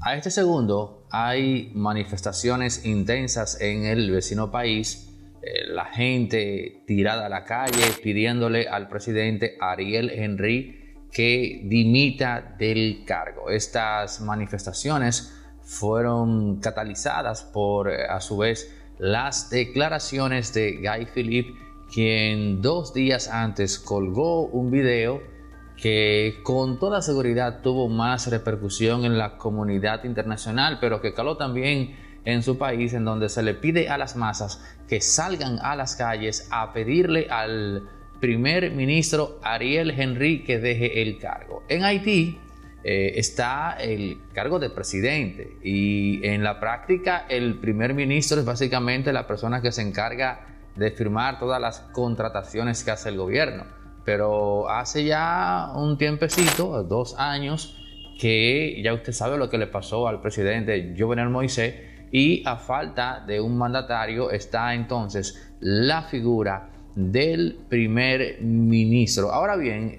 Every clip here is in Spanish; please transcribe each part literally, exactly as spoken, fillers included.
A este segundo hay manifestaciones intensas en el vecino país, eh, la gente tirada a la calle pidiéndole al presidente Ariel Henry que dimita del cargo. Estas manifestaciones fueron catalizadas por, a su vez, las declaraciones de Guy Philippe, quien dos días antes colgó un video que con toda seguridad tuvo más repercusión en la comunidad internacional, pero que caló también en su país, en donde se le pide a las masas que salgan a las calles a pedirle al primer ministro Ariel Henry que deje el cargo. En Haití eh, está el cargo de presidente y en la práctica el primer ministro es básicamente la persona que se encarga de firmar todas las contrataciones que hace el gobierno. Pero hace ya un tiempecito, dos años, que ya usted sabe lo que le pasó al presidente Jovenel Moïse, y a falta de un mandatario está entonces la figura del primer ministro. Ahora bien,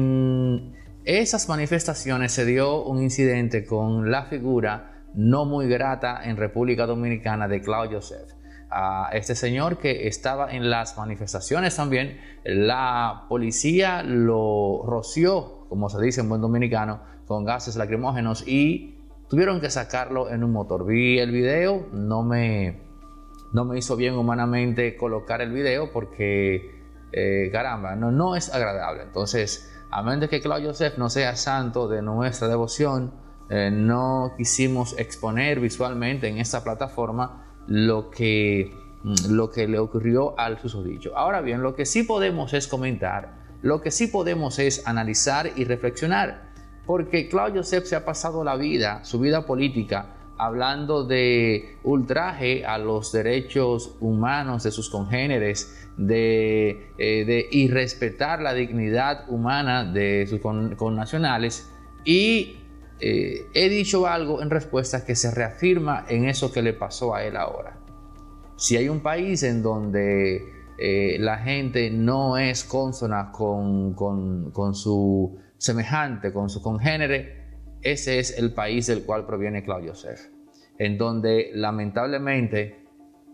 en esas manifestaciones se dio un incidente con la figura no muy grata en República Dominicana de Claude Joseph. A este señor que estaba en las manifestaciones también, la policía lo roció, como se dice en buen dominicano, con gases lacrimógenos y tuvieron que sacarlo en un motor. Vi el video, no me, no me hizo bien humanamente colocar el video porque, eh, caramba, no, no es agradable. Entonces, a menos de que Claude Joseph no sea santo de nuestra devoción, eh, no quisimos exponer visualmente en esta plataforma lo que, lo que le ocurrió al susodicho. Ahora bien, lo que sí podemos es comentar, lo que sí podemos es analizar y reflexionar, porque Claude Joseph se ha pasado la vida, su vida política, hablando de ultraje a los derechos humanos de sus congéneres, de, eh, de irrespetar la dignidad humana de sus con, connacionales, y Eh, he dicho algo en respuesta que se reafirma en eso que le pasó a él ahora. Si hay un país en donde eh, la gente no es consona con, con, con su semejante, con su congénere, ese es el país del cual proviene Claude Joseph, en donde lamentablemente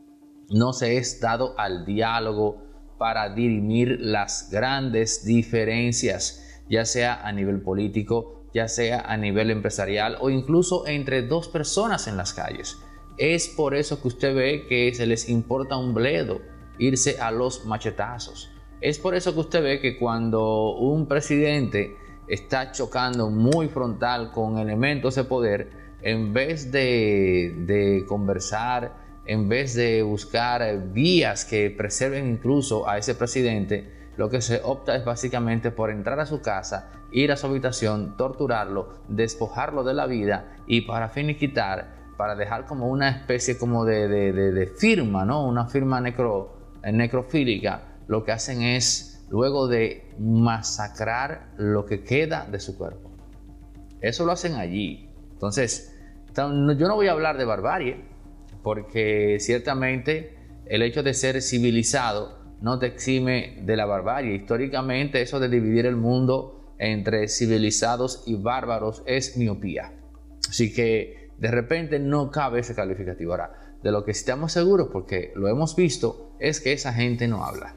no se es dado al diálogo para dirimir las grandes diferencias, ya sea a nivel político, ya sea a nivel empresarial o incluso entre dos personas en las calles. Es por eso que usted ve que se les importa un bledo irse a los machetazos. Es por eso que usted ve que cuando un presidente está chocando muy frontal con elementos de poder, en vez de, de conversar, en vez de buscar vías que preserven incluso a ese presidente, lo que se opta es básicamente por entrar a su casa, ir a su habitación, torturarlo, despojarlo de la vida y para finiquitar, para dejar como una especie como de, de, de, de firma, ¿no? Una firma necro, necrofílica, lo que hacen es luego de masacrar lo que queda de su cuerpo. Eso lo hacen allí. Entonces, yo no voy a hablar de barbarie, porque ciertamente el hecho de ser civilizado no te exime de la barbarie. Históricamente, eso de dividir el mundo entre civilizados y bárbaros es miopía. Así que de repente no cabe ese calificativo. Ahora, de lo que estamos seguros, porque lo hemos visto, es que esa gente no habla.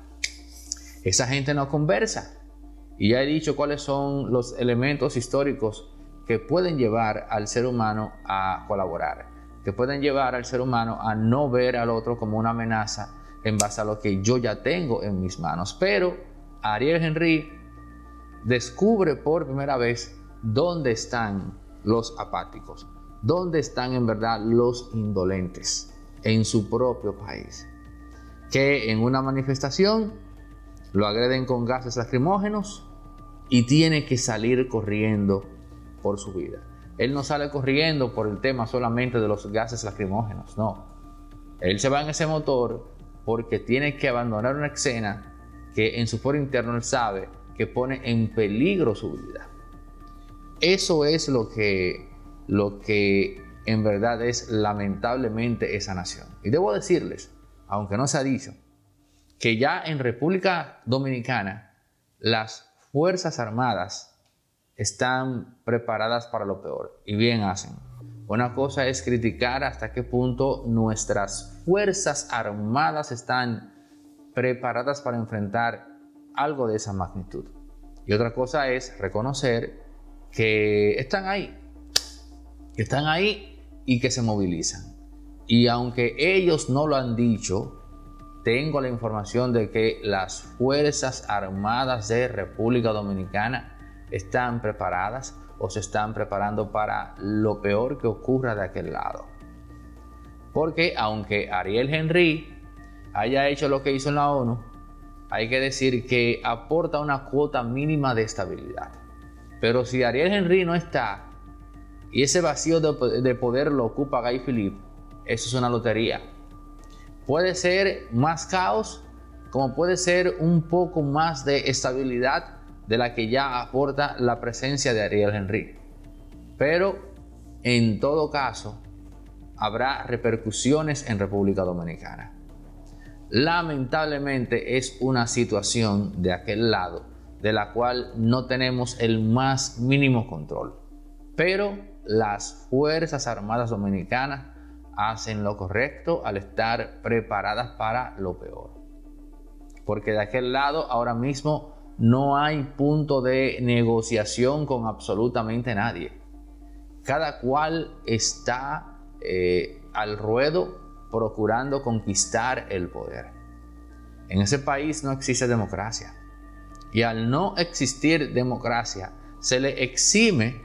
Esa gente no conversa. Y ya he dicho cuáles son los elementos históricos que pueden llevar al ser humano a colaborar, que pueden llevar al ser humano a no ver al otro como una amenaza en base a lo que yo ya tengo en mis manos. Pero Ariel Henry descubre por primera vez dónde están los apáticos, dónde están en verdad los indolentes en su propio país, que en una manifestación lo agreden con gases lacrimógenos y tiene que salir corriendo por su vida. Él no sale corriendo por el tema solamente de los gases lacrimógenos, no. Él se va en ese motor porque tiene que abandonar una escena que en su foro interno él sabe que pone en peligro su vida. Eso es lo que, lo que en verdad es lamentablemente esa nación. Y debo decirles, aunque no se ha dicho, que ya en República Dominicana las Fuerzas Armadas están preparadas para lo peor, y bien hacen, Una cosa es criticar hasta qué punto nuestras fuerzas armadas están preparadas para enfrentar algo de esa magnitud. Y otra cosa es reconocer que están ahí, que están ahí y que se movilizan. Y aunque ellos no lo han dicho, tengo la información de que las Fuerzas Armadas de República Dominicana están preparadas o se están preparando para lo peor que ocurra de aquel lado. Porque aunque Ariel Henry haya hecho lo que hizo en la ONU, hay que decir que aporta una cuota mínima de estabilidad. Pero si Ariel Henry no está y ese vacío de, de poder lo ocupa Guy Philippe, eso es una lotería. Puede ser más caos, como puede ser un poco más de estabilidad de la que ya aporta la presencia de Ariel Henry. Pero en todo caso, habrá repercusiones en República Dominicana. Lamentablemente es una situación de aquel lado de la cual no tenemos el más mínimo control. Pero las Fuerzas Armadas Dominicanas hacen lo correcto al estar preparadas para lo peor. Porque de aquel lado ahora mismo no hay punto de negociación con absolutamente nadie. Cada cual está eh, al ruedo procurando conquistar el poder. En ese país no existe democracia. Y al no existir democracia, se le exime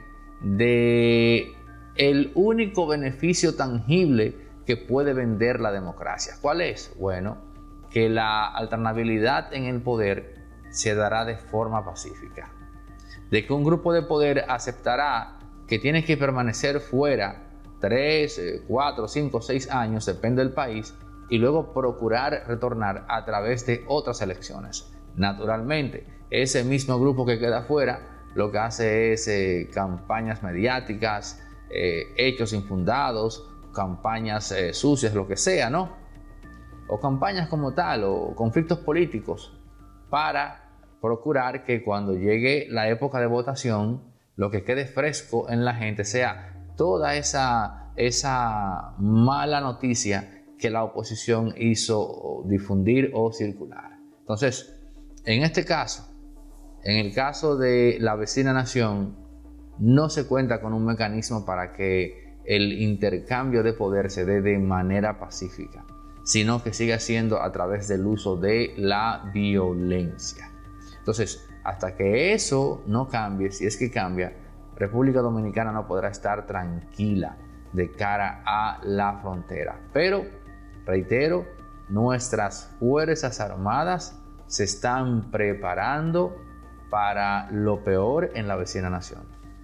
de el único beneficio tangible que puede vender la democracia. ¿Cuál es? Bueno, que la alternabilidad en el poder se dará de forma pacífica. De que un grupo de poder aceptará que tiene que permanecer fuera tres, cuatro, cinco, seis años, depende del país, y luego procurar retornar a través de otras elecciones. Naturalmente, ese mismo grupo que queda fuera lo que hace es eh, campañas mediáticas, eh, hechos infundados, campañas eh, sucias, lo que sea, ¿no? O campañas como tal, o conflictos políticos, para procurar que cuando llegue la época de votación, lo que quede fresco en la gente sea toda esa, esa mala noticia que la oposición hizo difundir o circular. Entonces, en este caso, en el caso de la vecina nación, no se cuenta con un mecanismo para que el intercambio de poder se dé de manera pacífica, sino que siga siendo a través del uso de la violencia. Entonces, hasta que eso no cambie, si es que cambia, República Dominicana no podrá estar tranquila de cara a la frontera. Pero, reitero, nuestras Fuerzas Armadas se están preparando para lo peor en la vecina nación,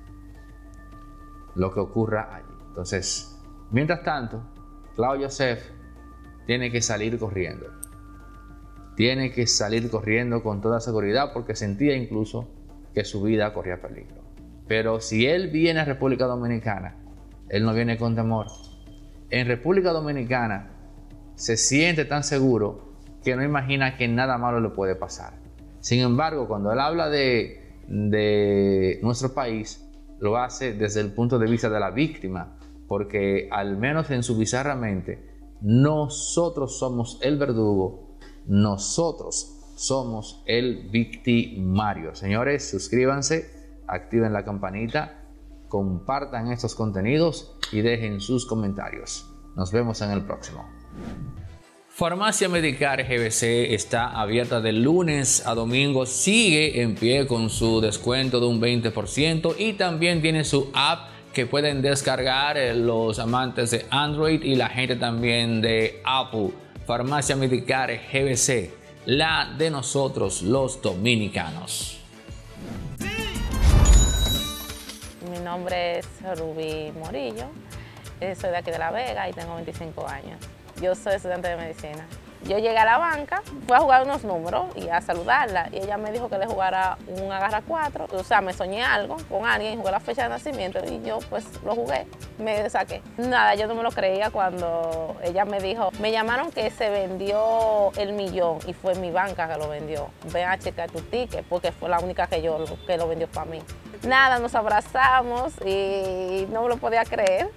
lo que ocurra allí. Entonces, mientras tanto, Claudio Joseph tiene que salir corriendo. Tiene que salir corriendo con toda seguridad porque sentía incluso que su vida corría peligro. Pero si él viene a República Dominicana, él no viene con temor. En República Dominicana se siente tan seguro que no imagina que nada malo le puede pasar. Sin embargo, cuando él habla de, de nuestro país, lo hace desde el punto de vista de la víctima, porque al menos en su bizarra mente, nosotros somos el verdugo, nosotros somos el victimario. Señores, suscríbanse, activen la campanita, compartan estos contenidos y dejen sus comentarios. Nos vemos en el próximo. Farmacia Medicar G B C está abierta de lunes a domingo, sigue en pie con su descuento de un veinte por ciento y también tiene su app que pueden descargar los amantes de Android y la gente también de Apple. Farmacia Medicar G B C, la de nosotros los dominicanos. Mi nombre es Rubí Morillo, soy de aquí de La Vega y tengo veinticinco años. Yo soy estudiante de medicina. Yo llegué a la banca, fui a jugar unos números y a saludarla. Y ella me dijo que le jugara un agarra cuatro. O sea, me soñé algo con alguien, jugué la fecha de nacimiento y yo pues lo jugué, me saqué. Nada, yo no me lo creía cuando ella me dijo, me llamaron que se vendió el millón y fue mi banca que lo vendió. Ven a checar tu ticket porque fue la única que yo que lo vendió para mí. Nada, nos abrazamos y no me lo podía creer.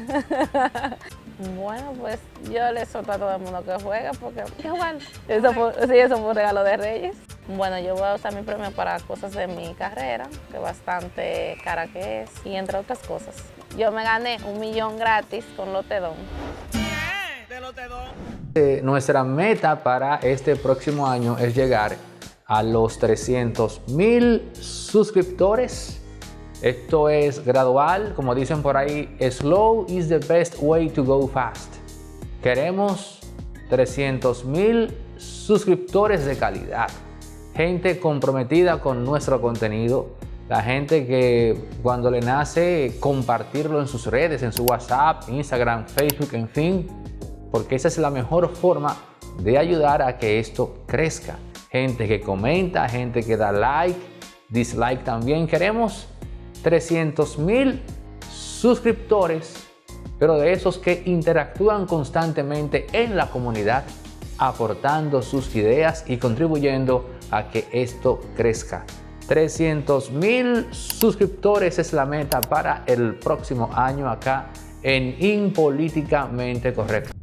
Bueno, pues yo le exhorto a todo el mundo que juegue porque qué bueno. Eso fue, sí, eso fue un regalo de Reyes. Bueno, yo voy a usar mi premio para cosas de mi carrera, que bastante cara que es, y entre otras cosas. Yo me gané un millón gratis con Lotedom. De Lotedom. Eh, nuestra meta para este próximo año es llegar a los trescientos mil suscriptores. Esto es gradual, como dicen por ahí, slow is the best way to go fast. Queremos trescientos mil suscriptores de calidad, gente comprometida con nuestro contenido, la gente que cuando le nace compartirlo en sus redes, en su WhatsApp, Instagram, Facebook, en fin, porque esa es la mejor forma de ayudar a que esto crezca. Gente que comenta, gente que da like, dislike también. Queremos trescientos mil suscriptores, pero de esos que interactúan constantemente en la comunidad, aportando sus ideas y contribuyendo a que esto crezca. trescientos mil suscriptores es la meta para el próximo año acá en Impolíticamente Correcto.